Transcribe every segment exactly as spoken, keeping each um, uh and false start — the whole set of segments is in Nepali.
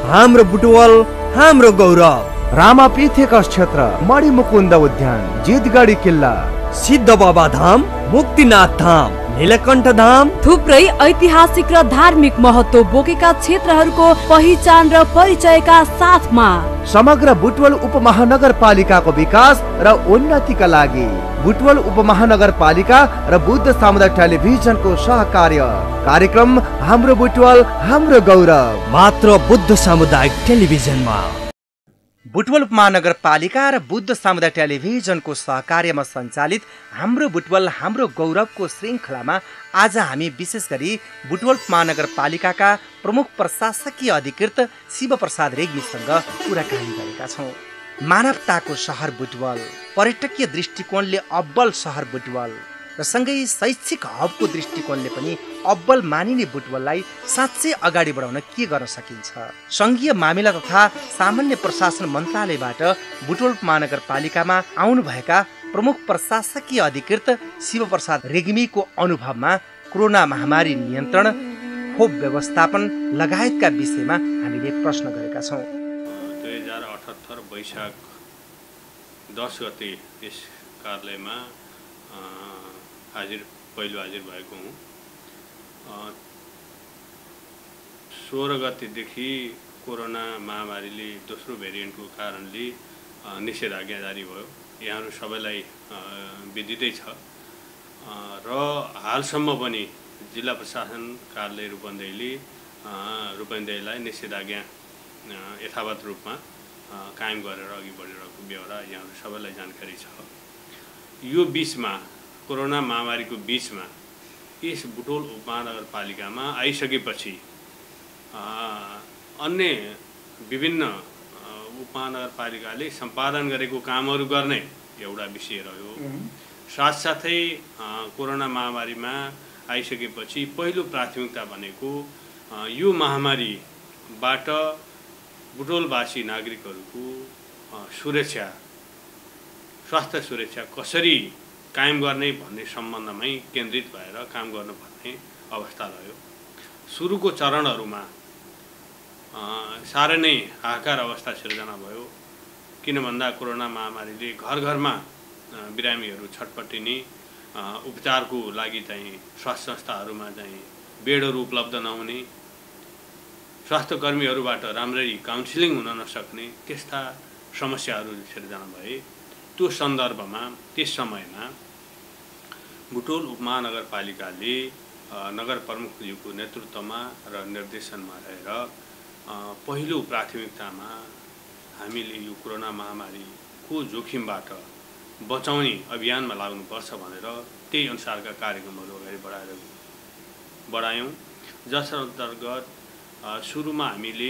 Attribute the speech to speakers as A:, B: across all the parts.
A: हाम्रो बुटवल हाम्रो गौरव।
B: रामापीठेकस क्षेत्र, मणिमुकुन्द उद्यान, जितगढी किल्ला,
A: सिद्ध बाबा धाम, मुक्तिनाथ धाम, नीलकण्ठ धाम,
C: थुप्रै ऐतिहासिक र धार्मिक महत्त्व बोकेका क्षेत्रहरूको पहिचान र परिचयका साथमा
B: समग्र बुटवल उपमहानगरपालिकाको विकास र उन्नतिका लागि बुटवल उपमहानगरपालिका र बुद्ध सामुदायिक टेलिभिजनको सहकार्य कार्यक्रम हाम्रो बुटवल हाम्रो गौरव
A: मात्र बुद्ध सामुदायिक टेलिभिजनमा।
D: बुटवल उपमहानगरपालिका र बुद्ध सामुदायिक टेलिभिजनको सहकार्यमा सञ्चालित हाम्रो बुटवल हाम्रो गौरवको श्रृङ्खलामा आज हामी विशेष गरी बुटवल उपमहानगरपालिकाका प्रमुख प्रशासकीय अधिकृत शिवप्रसाद रेग्मीसँग कुराकानी गरेका छौँ। मानवताको सहर बुटवल, पर्यटकीय दृष्टिकोणले अब्बल सहर बुटवल र सँगै शैक्षिक हबको दृष्टिकोणले पनि अब्बल मानिने बुटवललाई साँच्चै अगाडि बढाउन के गर्न सकिन्छ? सङ्घीय मामिला तथा सामान्य प्रशासन मन्त्रालयबाट बुटवल महानगरपालिकामा आउनुभएका प्रमुख प्रशासकीय अधिकृत शिवप्रसाद रेग्मीको अनुभवमा कोरोना महामारी नियन्त्रण, खोप व्यवस्थापन लगायतका विषयमा हामीले प्रश्न गरेका छौँ।
E: दुई हजार अठहत्तर वैशाख दस गते यस कार्यालयमा हाजिर पहिलो हाजिर भएको हुँ। सोह्र गतेदेखि कोरोना महामारीले दोस्रो भेरिएन्टको कारणले निषेधाज्ञा जारी भयो। यहाँहरू सबैलाई विदितै छ र हालसम्म पनि जिल्ला प्रशासन कार्यालय रूपन्देहीले रूपन्देहीलाई निषेधाज्ञा यथावत रूपमा कायम गरेर अघि बढिरहेको बेहोरा यहाँहरू सबैलाई जानकारी छ। यो बिचमा कोरोना महामारीको बिचमा यस बुटवल उपमहानगरपालिकामा आइसकेपछि अन्य विभिन्न उपमहानगरपालिकाले सम्पादन गरेको कामहरू गर्ने एउटा विषय रह्यो। साथसाथै कोरोना महामारीमा आइसकेपछि पहिलो प्राथमिकता भनेको यो महामारीबाट बुटवलवासी नागरिकहरूको सुरक्षा, स्वास्थ्य सुरक्षा कसरी कायम गर्ने भन्ने सम्बन्धमै केन्द्रित भएर काम गर्नुपर्ने अवस्था रह्यो। सुरुको चरणहरूमा साह्रै नै हाहाकार अवस्था सिर्जना भयो। किन भन्दा कोरोना महामारीले घर घरमा बिरामीहरू छटपटिने, उपचारको लागि चाहिँ स्वास्थ्य संस्थाहरूमा चाहिँ बेडहरू उपलब्ध नहुने, स्वास्थ्य कर्मीहरूबाट राम्ररी काउन्सिलिङ हुन नसक्ने त्यस्ता समस्याहरू सिर्जना भए। त्यो सन्दर्भमा त्यस समयमा बुटवल उपमहानगरपालिकाले नगर प्रमुखज्यूको नेतृत्वमा र निर्देशनमा रहेर पहिलो प्राथमिकतामा हामीले यो कोरोना महामारीको जोखिमबाट बचाउने अभियानमा लाग्नुपर्छ भनेर त्यही अनुसारका कार्यक्रमहरू अगाडि बढाएर बढायौँ। जस अन्तर्गत सुरुमा हामीले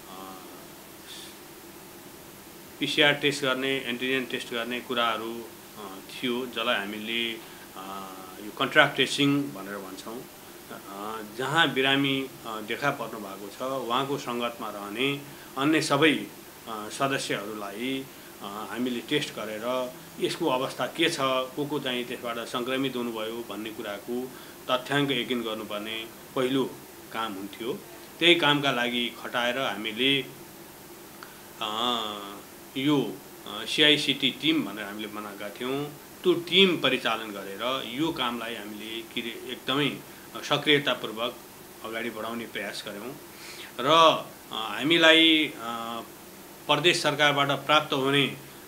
E: पिसिआर टेस्ट गर्ने, एन्टिजेन टेस्ट गर्ने कुराहरू थियो, जसलाई हामीले यो कन्ट्र्याक्ट ट्रेसिङ भनेर भन्छौँ। जहाँ बिरामी देखा पर्नु भएको छ उहाँको सङ्गतमा रहने अन्य सबै सदस्यहरूलाई हामीले टेस्ट गरेर यसको अवस्था के छ, को को चाहिँ त्यसबाट सङ्क्रमित हुनुभयो भन्ने कुराको तथ्याङ्क यकिन गर्नुपर्ने पहिलो काम हुन्थ्यो। त्यही कामका लागि खटाएर हामीले यो सिआइसिटी टिम भनेर हामीले बनाएका थियौँ। त्यो टिम परिचालन गरेर यो कामलाई हामीले एकदमै सक्रियतापूर्वक अगाडि बढाउने प्रयास गऱ्यौँ र हामीलाई प्रदेश सरकारबाट प्राप्त हुने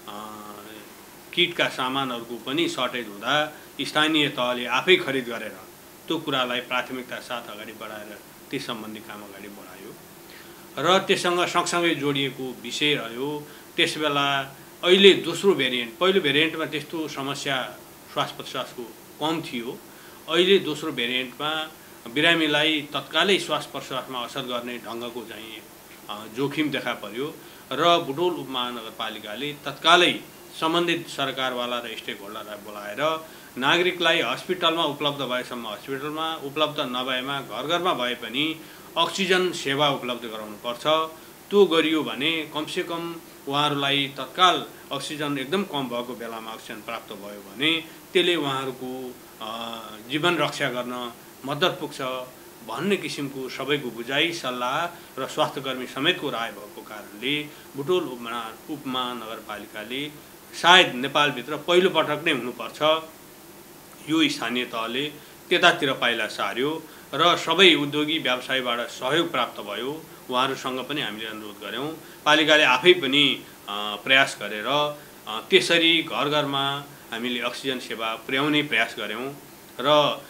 E: किटका सामानहरूको पनि सर्टेज हुँदा स्थानीय तहले आफै खरिद गरेर त्यो कुरालाई प्राथमिकता साथ अगाडि बढाएर त्यस सम्बन्धी काम अगाडि बढायो र त्यससँग सँगसँगै जोडिएको विषय रह्यो। त्यसबेला अहिले दोस्रो भेरिएन्ट, पहिलो भेरिएन्टमा त्यस्तो समस्या श्वास प्रश्वासको कम थियो। अहिले दोस्रो भेरिएन्टमा बिरामीलाई तत्कालै श्वास प्रश्वासमा असर गर्ने ढङ्गको चाहिँ जोखिम देखा पर्यो र बुटवल उपमहानगरपालिकाले तत्कालै सम्बन्धित सरकारवाला र स्टेक होल्डरलाई बोलाएर नागरिकलाई हस्पिटलमा उपलब्ध भएसम्म हस्पिटलमा, उपलब्ध नभएमा घर घरमा भए पनि अक्सिजन सेवा उपलब्ध गराउनुपर्छ। त्यो गरियो भने कमसेकम उहाँहरूलाई तत्काल अक्सिजन एकदम कम भएको बेलामा अक्सिजन प्राप्त भयो भने त्यसले उहाँहरूको जीवन रक्षा गर्न मद्दत पुग्छ भन्ने किसिमको सबैको बुझाइ सल्लाह र स्वास्थ्यकर्मी समेतको राय भएको कारणले बुटवल उपमा उपमहानगरपालिकाले सायद नेपालभित्र पहिलो पटक नै हुनुपर्छ यो स्थानीय तहले त्यतातिर पाइला सार्यो र सबै उद्योगी व्यवसायीबाट सहयोग प्राप्त भयो। उहाँहरूसँग पनि हामीले अनुरोध गऱ्यौँ, पालिकाले आफै पनि प्रयास गरेर त्यसरी घर घरमा हामीले अक्सिजन सेवा पुर्याउने प्रयास गऱ्यौँ र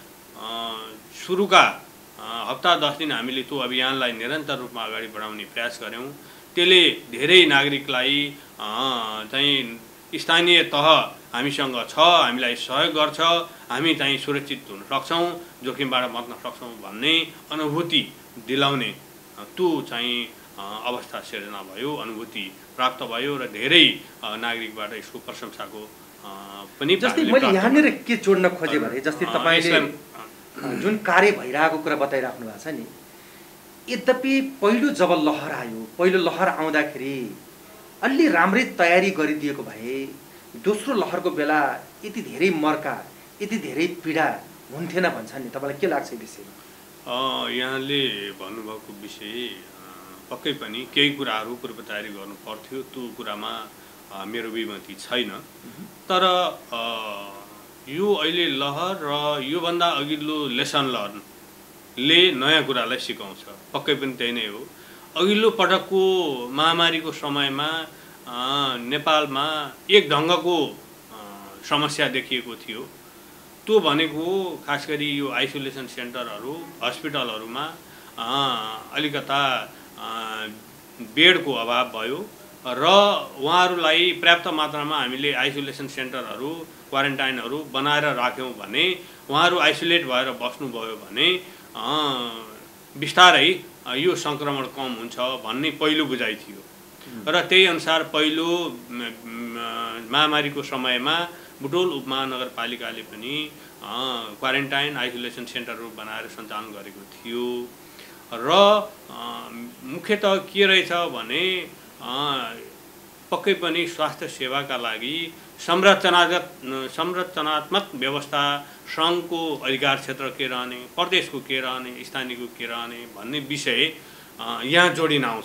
E: सुरुका हप्ता दस दिन हामीले त्यो अभियानलाई निरन्तर रूपमा अगाडि बढाउने प्रयास गऱ्यौँ। त्यसले धेरै नागरिकलाई चाहिँ स्थानीय तह हामीसँग छ, हामीलाई सहयोग गर्छ, हामी चाहिँ सुरक्षित हुन सक्छौँ, जोखिमबाट बच्न सक्छौँ भन्ने अनुभूति दिलाउने त्यो चाहिँ अवस्था सिर्जना भयो, अनुभूति प्राप्त भयो र धेरै नागरिकबाट यसको प्रशंसाको पनि।
D: जस्तै मैले यहाँनिर के जोड्न खोजेँ भने जस्तै तपाईँले जुन कार्य भइरहेको कुरा बताइराख्नु भएको छ नि, यद्यपि पहिलो जब लहर आयो, पहिलो लहर आउँदाखेरि अलि राम्रै तयारी गरिदिएको भए दोस्रो लहरको बेला यति धेरै मर्का, यति धेरै पीडा हुन्थेन भन्छ नि, तपाईँलाई के लाग्छ यो विषयमा?
E: यहाँले भन्नुभएको विषय पक्कै पनि केही कुराहरू पूर्व तयारी गर्नु पर्थ्यो, त्यो कुरामा मेरो विमति छैन। तर यो अहिले लहर र योभन्दा अघिल्लो लेसन लर्नले नयाँ कुरालाई सिकाउँछ, पक्कै पनि त्यही नै हो। अघिल्लो पटकको महामारीको समयमा नेपालमा एक ढङ्गको समस्या देखिएको थियो, त्यो भनेको खास गरी यो आइसोलेसन सेन्टरहरू हस्पिटलहरूमा अलिकता बेडको अभाव भयो र उहाँहरूलाई पर्याप्त मात्रामा हामीले आइसोलेसन सेन्टरहरू क्वारेन्टाइनहरू बनाएर राख्यौँ भने उहाँहरू आइसोलेट भएर बस्नुभयो भने बिस्तारै यो सङ्क्रमण कम हुन्छ भन्ने पहिलो बुझाइ थियो र त्यही अनुसार पहिलो महामारीको समयमा बुटवल उपमहानगरपालिकाले पनि क्वारेन्टाइन आइसोलेसन सेन्टरहरू बनाएर सञ्चालन गरेको थियो र मुख्यतः के रहेछ भने पक्कै पनि स्वास्थ्य सेवाका लागि संरचनागत संरचनात्मक व्यवस्था सङ्घको अधिकार क्षेत्र के रहने, प्रदेशको के रहने, स्थानीयको के रहने भन्ने विषय यहाँ जोडिन आउँछ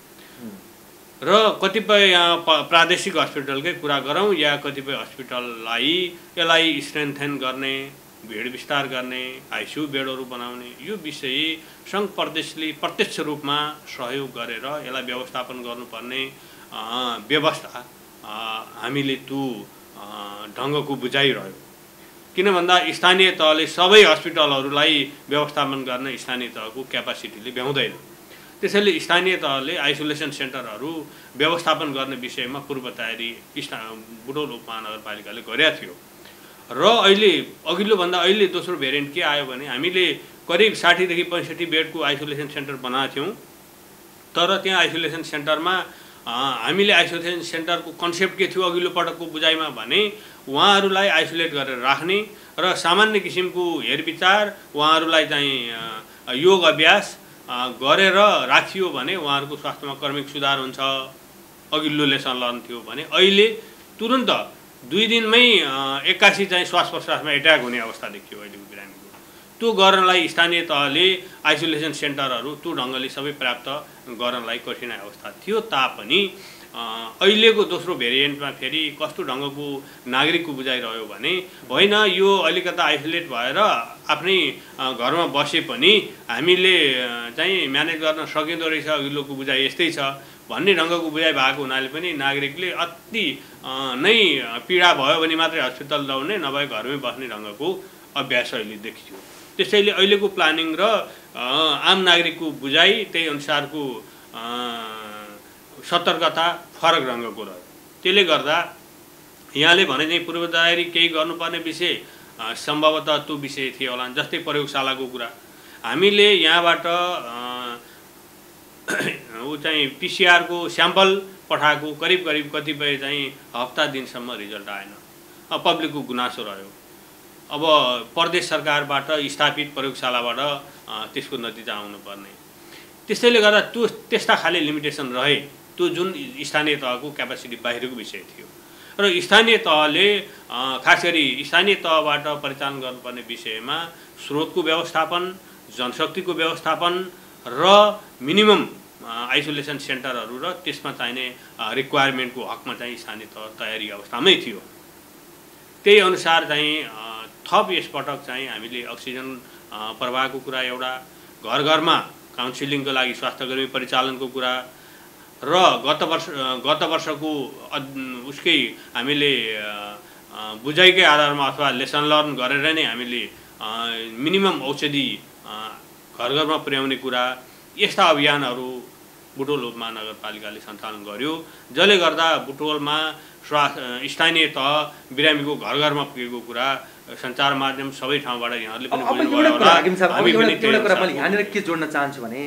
E: र कतिपय यहाँ प्रादेशिक हस्पिटलकै कुरा गरौँ या कतिपय हस्पिटललाई यसलाई स्ट्रेन्थेन गर्ने, बेड विस्तार गर्ने, आइसियु बेडहरू बनाउने यो विषय सङ्घ प्रदेशले प्रत्यक्ष रूपमा सहयोग गरेर यसलाई व्यवस्थापन गर्नुपर्ने व्यवस्था हामीले त्यो ढङ्गको बुझाइरह्यो। किन भन्दा स्थानीय तहले सबै हस्पिटलहरूलाई व्यवस्थापन गर्न स्थानीय तहको क्यापासिटीले भ्याउँदैन, त्यसैले स्थानीय तहले आइसोलेसन सेन्टरहरू व्यवस्थापन गर्ने विषयमा पूर्व तयारी बुटवल उपमहानगरपालिकाले गरेका थियो र अहिले अघिल्लो भन्दा अहिले दोस्रो भेरिएन्ट के आयो भने हामीले करिब साठीदेखि पैँसठी बेडको आइसोलेसन सेन्टर बनाएको थियौँ। तर त्यहाँ आइसोलेसन सेन्टरमा हामीले आइसोलेसन सेन्टरको कन्सेप्ट के थियो अघिल्लो पटकको बुझाइमा भने उहाँहरूलाई आइसोलेट गरेर राख्ने र सामान्य किसिमको हेरविचार उहाँहरूलाई चाहिँ योग अभ्यास गरेर राखियो भने उहाँहरूको स्वास्थ्यमा क्रमिक सुधार हुन्छ, अघिल्लो लेसन लर्न थियो भने अहिले तुरुन्त दुई दिनमै एक्कासी चाहिँ श्वास प्रश्वासमा एट्याक हुने अवस्था देखियो अहिलेको बिरामीको। त्यो गर्नलाई स्थानीय तहले आइसोलेसन सेन्टरहरू त्यो ढङ्गले सबै प्राप्त गर्नलाई कठिनाइ अवस्था थियो तापनि अहिलेको दोस्रो भेरिएन्टमा फेरि कस्तो ढङ्गको नागरिकको बुझाइरह्यो भने होइन यो अलिकता आइसोलेट भएर आफ्नै घरमा बसे पनि हामीले चाहिँ म्यानेज गर्न सकिँदो रहेछ, अघिल्लोको बुझाइ यस्तै छ भन्ने ढङ्गको बुझाइ भएको हुनाले पनि नागरिकले अति नै पीडा भयो भने मात्रै हस्पिटल दौड्ने, नभए घरमै बस्ने ढङ्गको अभ्यास अहिले देखियो। त्यसैले अहिलेको प्लानिङ र आम नागरिकको बुझाइ त्यही अनुसारको सतर्कता फरक रङ्गको रह्यो। त्यसले गर्दा यहाँले भने चाहिँ पूर्व तयारी केही गर्नुपर्ने विषय सम्भवतः त्यो विषय थियो होला। जस्तै प्रयोगशालाको कुरा हामीले यहाँबाट ऊ चाहिँ पिसिआरको स्याम्पल पठाएको करिब करिब कतिपय चाहिँ हप्ता दिनसम्म रिजल्ट आएन, पब्लिकको गुनासो रह्यो। अब प्रदेश सरकारबाट स्थापित प्रयोगशालाबाट त्यसको नतिजा आउनुपर्ने, त्यसैले गर्दा त्यो त्यस्ता खाले लिमिटेसन रहे, त्यो जुन स्थानीय तहको क्यापासिटी बाहिरको विषय थियो र स्थानीय तहले खास गरी स्थानीय तहबाट परिचालन गर्नुपर्ने विषयमा स्रोतको व्यवस्थापन, जनशक्तिको व्यवस्थापन र मिनिमम आइसोलेसन सेन्टरहरू र त्यसमा चाहिने रिक्वायरमेन्टको हकमा चाहिँ स्थानीय तह तयारी अवस्थामै थियो। त्यही अनुसार चाहिँ थप यसपटक चाहिँ हामीले अक्सिजन प्रवाहको कुरा, एउटा घर घरमा काउन्सिलिङको लागि स्वास्थ्यकर्मी परिचालनको कुरा र गत वर्ष गत वर्षको उसकै हामीले बुझाइकै आधारमा अथवा लेसन लर्न गरेर नै हामीले मिनिमम औषधि घर घरमा पुर्याउने कुरा, यस्ता अभियानहरू बुटवल उपमहानगरपालिकाले सञ्चालन गर्यो, जसले गर्दा बुटवलमा स्वास्थ्य स्थानीय तह बिरामीको घर घरमा पुगेको कुरा सञ्चार माध्यम सबै ठाउँबाट यहाँहरूले पनि बुझ्नुभयो होला। हामी पनि
F: एउटा कुरा मैले यहाँनिर के जोड्न चाहन्छु भने,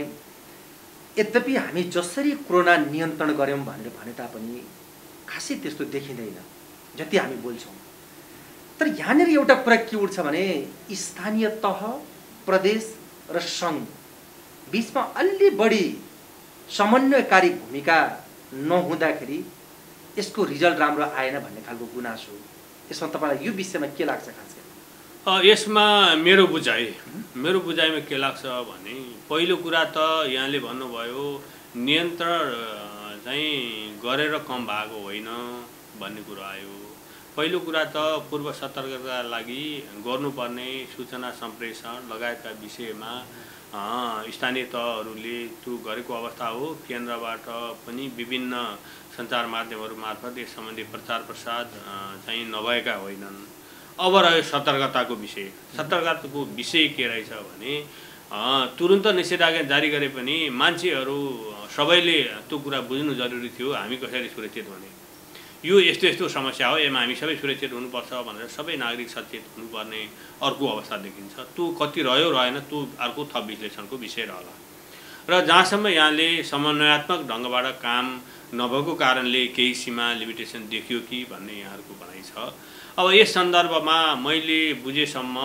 F: यद्यपि हामी जसरी कोरोना नियन्त्रण गऱ्यौँ भनेर भने तापनि खासै त्यस्तो देखिँदैन जति हामी बोल्छौँ। तर यहाँनिर एउटा कुरा के उठ्छ भने, स्थानीय तह, प्रदेश र सङ्घ बिचमा अलि बढी समन्वयकारी भूमिका नहुँदाखेरि यसको रिजल्ट राम्रो आएन भन्ने खालको गुनासो। यसमा तपाईँलाई यो विषयमा के लाग्छ खास गरी?
E: यसमा मेरो बुझाइ मेरो बुझाइमा के लाग्छ भने, पहिलो कुरा त यहाँले भन्नुभयो नियन्त्रण चाहिँ गरेर कम भएको होइन भन्ने कुरा आयो। पहिलो कुरा त पूर्व सतर्कताका लागि गर्नुपर्ने सूचना सम्प्रेषण लगायतका विषयमा स्थानीय तहहरूले त्यो गरेको अवस्था हो। केन्द्रबाट पनि विभिन्न सञ्चार माध्यमहरू मार्फत यस सम्बन्धी प्रचार प्रसार चाहिँ नभएका होइनन्। अब रह्यो सतर्कताको विषय। सतर्कताको विषय के रहेछ भने, तुरुन्त निषेधाज्ञा जारी गरे पनि मान्छेहरू सबैले त्यो कुरा बुझ्नु जरुरी थियो, हामी कसरी सुरक्षित हुने, यो यस्तो यस्तो समस्या हो, यसमा हामी सबै सुरक्षित हुनुपर्छ भनेर सबै नागरिक सचेत हुनुपर्ने अर्को अवस्था देखिन्छ। त्यो कति रह्यो रहेन त्यो अर्को थप विश्लेषणको विषय रहला। र जहाँसम्म यहाँले समन्वयात्मक ढङ्गबाट काम नभएको कारणले केही सीमा लिमिटेसन देखियो कि भन्ने यहाँहरूको भनाइ छ। अब यस सन्दर्भमा मैले बुझेसम्म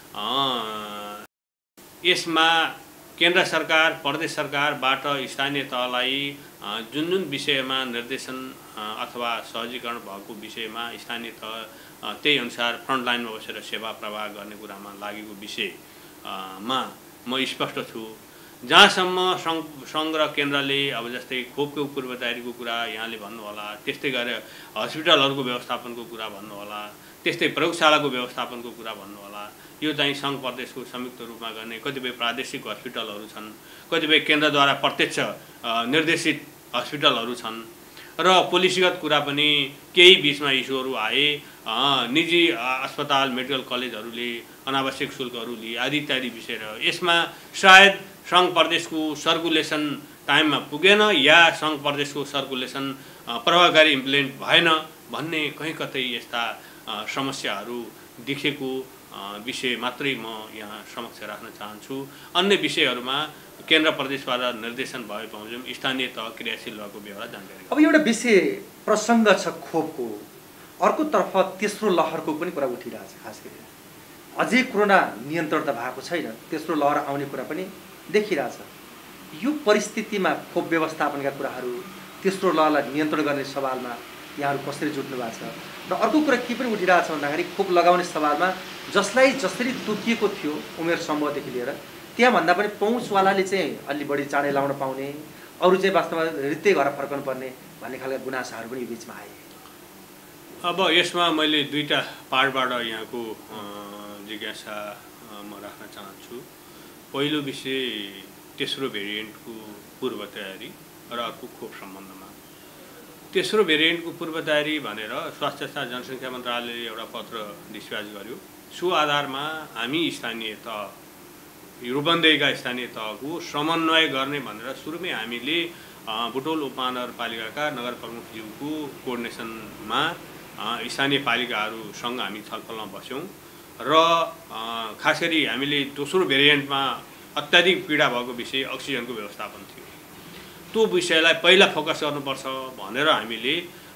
E: यसमा केन्द्र सरकार, प्रदेश सरकारबाट स्थानीय तहलाई जुन जुन विषयमा निर्देशन अथवा सहजीकरण भएको विषयमा स्थानीय तह त्यही अनुसार फ्रन्टलाइनमा बसेर सेवा प्रवाह गर्ने कुरामा लागेको विषयमा म स्पष्ट छु। जहाँसम्म सङ्घ सङ्घ र केन्द्रले अब जस्तै खोपको पूर्व तयारीको कुरा यहाँले भन्नुहोला, त्यस्तै गरेर हस्पिटलहरूको व्यवस्थापनको कुरा भन्नुहोला, त्यस्तै प्रयोगशालाको व्यवस्थापनको कुरा भन्नुहोला, यो चाहिँ सङ्घ प्रदेशको संयुक्त रूपमा गर्ने कतिपय प्रादेशिक हस्पिटलहरू छन्, कतिपय केन्द्रद्वारा प्रत्यक्ष निर्देशित हस्पिटलहरू छन् र पोलिसीगत कुरा पनि केही बिचमा इस्युहरू आए। निजी अस्पताल, मेडिकल कलेजहरूले अनावश्यक शुल्कहरू लिए आदि इत्यादि विषय रह्यो। यसमा सायद सङ्घ प्रदेशको सर्कुलेसन टाइममा पुगेन या सङ्घ प्रदेशको सर्कुलेसन प्रभावकारी इम्प्लिमेन्ट भएन भन्ने कहीँ कतै यस्ता समस्याहरू देखेको विषय मात्रै म यहाँ समक्ष राख्न चाहन्छु। अन्य विषयहरूमा केन्द्र प्रदेशबाट निर्देशन भए पाउँछौँ स्थानीय तह क्रियाशील भएको बेहोरा जानकारी।
F: अब एउटा विषय प्रसङ्ग छ खोपको, अर्कोतर्फ तेस्रो लहरको पनि कुरा उठिरहेछ। खास गरी अझै कोरोना नियन्त्रण त भएको छैन, तेस्रो लहर आउने कुरा पनि देखिरहेछ। यो परिस्थितिमा खोप व्यवस्थापनका कुराहरू, तेस्रो लहरलाई नियन्त्रण गर्ने सवालमा यहाँहरू कसरी जुट्नु भएको छ? र अर्को कुरा के पनि उठिरहेछ भन्दाखेरि खोप लगाउने सवालमा जसलाई जसरी तोकिएको थियो उमेर समूहदेखि लिएर त्यहाँभन्दा पनि पहुँचवालाले चाहिँ अलि बढी चाँडै लाउन पाउने, अरू चाहिँ वास्तवमा रित्तै घर फर्कनु पर्ने भन्ने खालका गुनासाहरू पनि यो बिचमा आए।
E: अब यसमा मैले दुईवटा पार्टबाट यहाँको जिज्ञासा म राख्न चाहन्छु। पहिलो विषय तेस्रो भेरिएन्टको पूर्व तयारी र अर्को खोप सम्बन्धमा। तेस्रो भेरिएन्टको पूर्व तयारी भनेर स्वास्थ्य तथा जनसङ्ख्या मन्त्रालयले एउटा पत्र डिस्प्याच गर्यो। सो आधारमा हामी स्थानीय तह, रूपन्देहीका स्थानीय तहको समन्वय गर्ने भनेर सुरुमै हामीले बुटवल उपमहानगरपालिकाका नगर प्रमुखज्यूको कोअर्डिनेसनमा स्थानीय पालिकाहरूसँग हामी छलफलमा बस्यौँ र खास गरी हामीले दोस्रो भेरिएन्टमा अत्याधिक पीडा भएको विषय अक्सिजनको व्यवस्थापन थियो। त्यो विषयलाई पहिला फोकस गर्नुपर्छ भनेर हामीले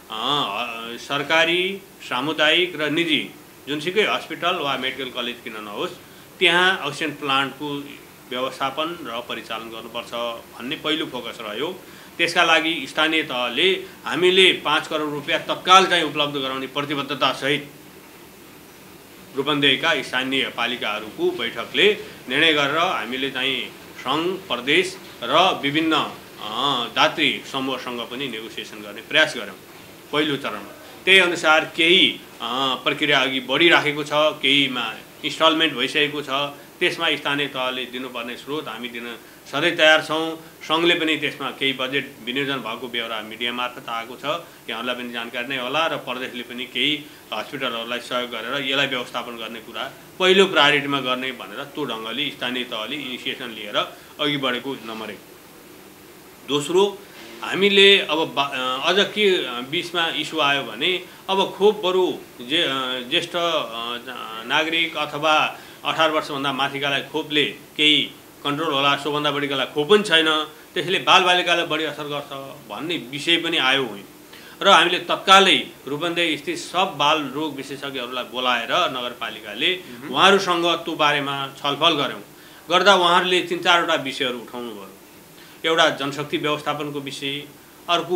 E: सरकारी, सामुदायिक र निजी जुनसुकै हस्पिटल वा मेडिकल कलेज किन नहोस् त्यहाँ अक्सिजन प्लान्टको व्यवस्थापन र परिचालन गर्नुपर्छ भन्ने पहिलो फोकस रह्यो। त्यसका लागि स्थानीय तहले हामीले पाँच करोड रुपियाँ तत्काल चाहिँ उपलब्ध गराउने प्रतिबद्धतासहित रूपन्देहीका स्थानीय पालिकाहरूको बैठकले निर्णय गरेर हामीले चाहिँ सङ्घ प्रदेश र विभिन्न दात्री समूहसँग पनि नेगोसिएसन गर्ने प्रयास गऱ्यौँ पहिलो चरणमा। त्यही अनुसार केही प्रक्रिया अघि बढिराखेको छ, केहीमा इन्स्टलमेन्ट भइसकेको छ। त्यसमा स्थानीय तहले दिनुपर्ने स्रोत हामी दिन सधैँ तयार छौँ। सङ्घले पनि त्यसमा केही बजेट विनियोजन भएको बेहोरा मिडिया मार्फत आएको छ, यहाँहरूलाई पनि जानकारी नै होला। र प्रदेशले पनि केही हस्पिटलहरूलाई सहयोग गरेर यसलाई व्यवस्थापन गर्ने कुरा पहिलो प्रायोरिटीमा गर्ने भनेर त्यो ढङ्गले स्थानीय तहले इनिसिएसन लिएर अघि बढेको नम्बर एक। दोस्रो, हामीले अब अझ के बिचमा इस्यु आयो भने अब खोप बरु जे ज्येष्ठ नागरिक अथवा अठार वर्षभन्दा माथिकालाई खोपले केही कन्ट्रोल होला, सोभन्दा बढीकालाई खोप पनि छैन, त्यसले बालबालिकालाई बढी असर गर्छ भन्ने विषय पनि आयो होइन। र हामीले तत्कालै रूपन्देही स्थित सब बाल रोग विशेषज्ञहरूलाई बोलाएर नगरपालिकाले उहाँहरूसँग त्यो बारेमा छलफल गऱ्यौँ। गर्दा उहाँहरूले तिन चारवटा विषयहरू उठाउनु भयो। एउटा जनशक्ति व्यवस्थापनको विषय, अर्को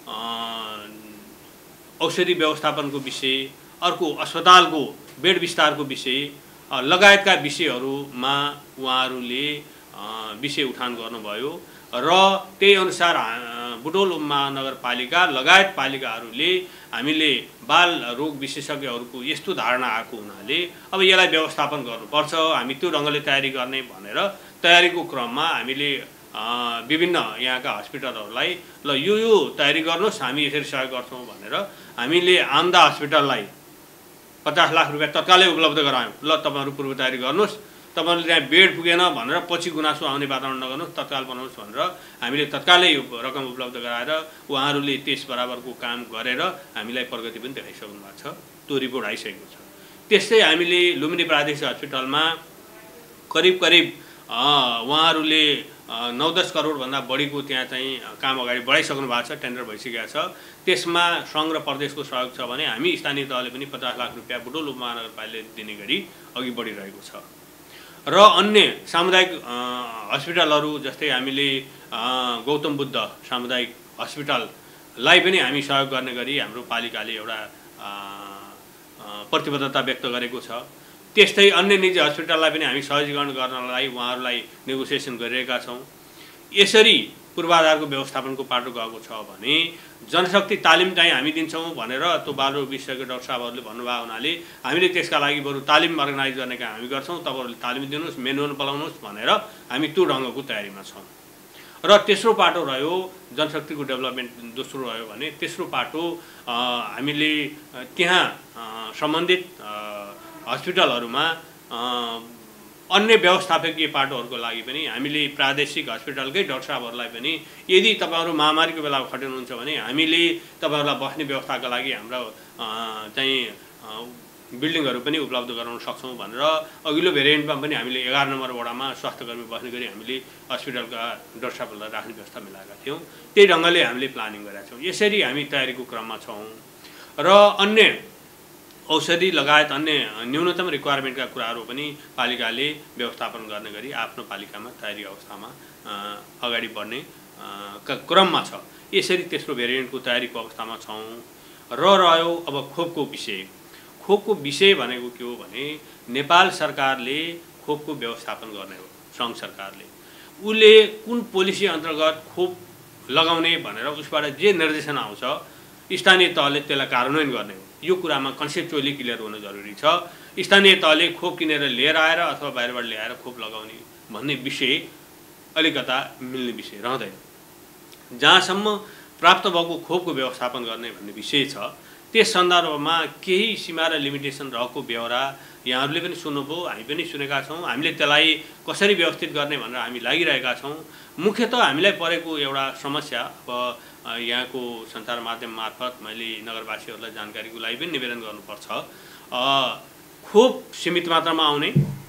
E: औषधि व्यवस्थापनको विषय, अर्को अस्पतालको बेड विस्तारको विषय लगायतका विषयहरूमा उहाँहरूले विषय उठान गर्नुभयो। र त्यही अनुसार बुटवल उपमहानगरपालिका लगायत पालिकाहरूले हामीले बाल रोग विशेषज्ञहरूको यस्तो धारणा आएको हुनाले अब यसलाई व्यवस्थापन गर्नुपर्छ, हामी त्यो ढङ्गले तयारी गर्ने भनेर तयारीको क्रममा हामीले विभिन्न यहाँका हस्पिटलहरूलाई ल यो यो तयारी गर्नुहोस्, हामी यसरी सहयोग गर्छौँ भनेर हामीले आमदा हस्पिटललाई पचास लाख रुपियाँ तत्कालै उपलब्ध गरायौँ। ल तपाईँहरू पूर्व तयारी गर्नुहोस्, तपाईँहरूले त्यहाँ बेड पुगेन भनेर पछि गुनासो आउने वातावरण नगर्नुहोस्, तत्काल बनाउनुहोस् भनेर हामीले तत्कालै रकम उपलब्ध गराएर उहाँहरूले त्यस बराबरको काम गरेर हामीलाई प्रगति पनि देखाइसक्नु भएको छ। त्यो रिपोर्ट आइसकेको छ। त्यस्तै हामीले लुम्बिनी प्रादेशिक हस्पिटलमा करिब करिब उहाँहरूले नौ दस करोडभन्दा बढीको त्यहाँ चाहिँ काम अगाडि बढाइसक्नु भएको छ, टेन्डर भइसकेको छ। त्यसमा सङ्घ र प्रदेशको सहयोग छ भने हामी स्थानीय तहले पनि पचास लाख रुपियाँ बुटवल उपमहानगरपालिकाले दिने गरी अघि बढिरहेको छ। र अन्य सामुदायिक हस्पिटलहरू जस्तै हामीले गौतम बुद्ध सामुदायिक हस्पिटललाई पनि हामी सहयोग गर्ने गरी हाम्रो पालिकाले एउटा प्रतिबद्धता व्यक्त गरेको छ। त्यस्तै अन्य निजी हस्पिटललाई पनि हामी सहजीकरण गर्नलाई उहाँहरूलाई नेगोसिएसन गरिरहेका छौँ। यसरी पूर्वाधारको व्यवस्थापनको पाटो गएको छ भने जनशक्ति तालिम चाहिँ हामी दिन्छौँ भनेर त्यो बालरोग विशेषज्ञ डाक्टर साहबहरूले भन्नुभएको हुनाले हामीले त्यसका लागि बरु तालिम अर्गनाइज गर्ने काम हामी गर्छौँ। तपाईँहरूले तालिम दिनुहोस्, मेनुअल बोलाउनुहोस् भनेर हामी त्यो ढङ्गको तयारीमा छौँ। र तेस्रो पाटो रह्यो जनशक्तिको डेभलपमेन्ट। दोस्रो रह्यो भने तेस्रो पाटो हामीले त्यहाँ सम्बन्धित हस्पिटलहरूमा अन्य व्यवस्थापकीय पाटोहरूको लागि पनि हामीले प्रादेशिक हस्पिटलकै डाक्टर साहबहरूलाई पनि यदि तपाईँहरू महामारीको बेला खटिनुहुन्छ भने हामीले तपाईँहरूलाई बस्ने व्यवस्थाका लागि हाम्रो चाहिँ बिल्डिङहरू पनि उपलब्ध गराउन सक्छौँ भनेर अघिल्लो भेरिएन्टमा पनि हामीले एघार नम्बर वडामा स्वास्थ्यकर्मी बस्ने गरी हामीले हस्पिटलका डाक्टर साहबहरूलाई राख्ने व्यवस्था मिलाएका थियौँ। त्यही ढङ्गले हामीले प्लानिङ गरेका छौँ। यसरी हामी तयारीको क्रममा छौँ। र अन्य औषधि लगायत अन्य न्यूनतम रिक्वायरमेन्टका कुराहरू पनि पालिकाले व्यवस्थापन गर्ने गरी आफ्नो पालिकामा तयारी अवस्थामा अगाडि बढ्ने क्रममा छ। यसरी तेस्रो भेरिएन्टको तयारीको अवस्थामा छौँ। र रह्यो अब खोपको विषय। खोपको विषय भनेको के हो भने नेपाल सरकारले खोपको व्यवस्थापन गर्ने हो। सङ्घ सरकारले उसले कुन पोलिसी अन्तर्गत खोप लगाउने भनेर उसबाट जे निर्देशन आउँछ स्थानीय तहले त्यसलाई कार्यान्वयन गर्ने हो। यो कुरामा कन्सेप्चुअली क्लियर हुन जरुरी छ। स्थानीय तहले खोप किनेर लिएर आएर अथवा बाहिरबाट ल्याएर खोप लगाउने भन्ने विषय अलिकता मिल्ने विषय रहँदैन। जहाँसम्म प्राप्त भएको खोपको व्यवस्थापन गर्ने भन्ने विषय छ त्यस सन्दर्भमा केही सीमा र लिमिटेसन रहेको बेहोरा यहाँहरूले पनि सुन्नुभयो, हामी पनि सुनेका छौँ। हामीले त्यसलाई कसरी व्यवस्थित गर्ने भनेर हामी लागिरहेका छौँ। मुख्यतः हामीलाई परेको एउटा समस्या अब यहाँको सञ्चार माध्यम मार्फत मैले नगरवासीहरूलाई जानकारीको लागि पनि निवेदन गर्नुपर्छ। खोप सीमित मात्रामा आउने,